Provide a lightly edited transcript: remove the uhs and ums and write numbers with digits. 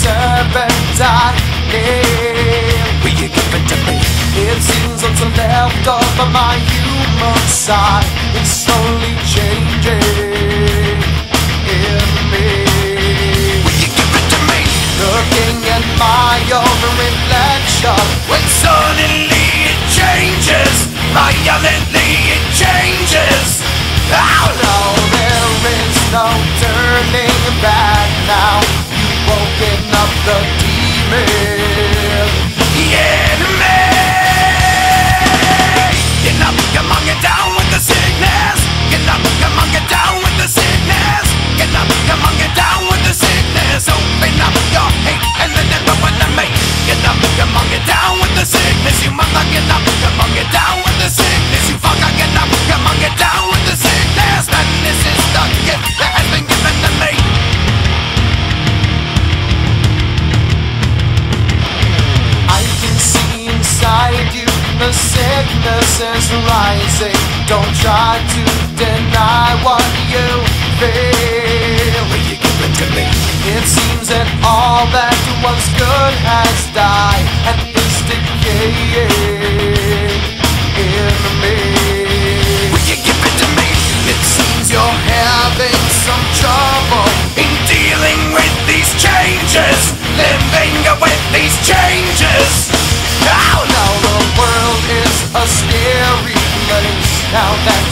serpentine. Will you give it to me? It seems what's left of my human side is slowly changing in me. Will you give it to me? Looking at my own reflection, when suddenly it changes, violently it changes. Oh no, there is no turning back now. You've woken up the demon, the enemy. Get up, come on, get down with the sickness. Get up, come on, get down with the sickness. Get up, come on, get down with the sickness. Open up your hate and then never want to make. Get up, come on, get down with the sickness. You mother, get up, come on, get down with the sickness. You fucker, get up, come on, get down with the sickness. And this is the gift that has been given to me. I can see inside you, the sickness is rising. Don't try to deny what you feel. Will you give it to me? It seems that all that was good has died and is decaying in me. Will you give it to me? It seems you're having some trouble in dealing with these changes, living with these changes. Oh no, the world is a scary place now that